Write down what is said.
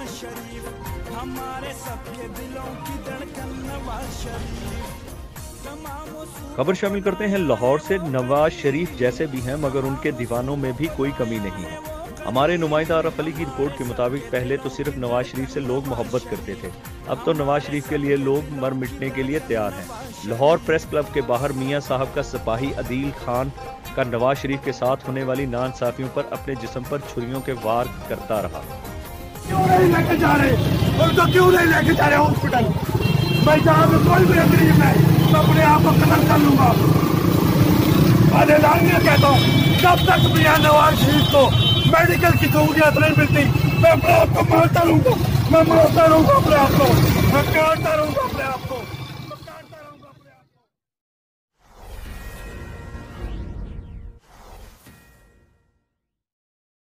नवाज शरीफ, हमारे सबके दिलों की धड़कन नवाज शरीफ। खबर शामिल करते हैं लाहौर से। नवाज शरीफ जैसे भी हैं मगर उनके दीवानों में भी कोई कमी नहीं है। हमारे नुमाइंदा आरफ अली की रिपोर्ट के मुताबिक पहले तो सिर्फ नवाज शरीफ से लोग मोहब्बत करते थे, अब तो नवाज शरीफ के लिए लोग मर मिटने के लिए तैयार हैं। लाहौर प्रेस क्लब के बाहर मियां साहब का सिपाही अदील खान का नवाज शरीफ के साथ होने वाली नाइंसाफियों पर अपने जिस्म पर छुरियों के वार करता रहा। क्यों नहीं लेके जा रहे, उनको क्यों नहीं लेके जा रहे हॉस्पिटल? मैं जहाँ पे कोई भी गरीब है मैं अपने आप को कत्ल कर लूंगा। मैं कहता हूँ जब तक मियां नवाज शरीफ को मेडिकल की सहूलियत नहीं मिलती मैं अपने आप को मारता रहूंगा, मैं मारता रहूंगा अपने आप को, मैं मारता रहूंगा अपने आप को।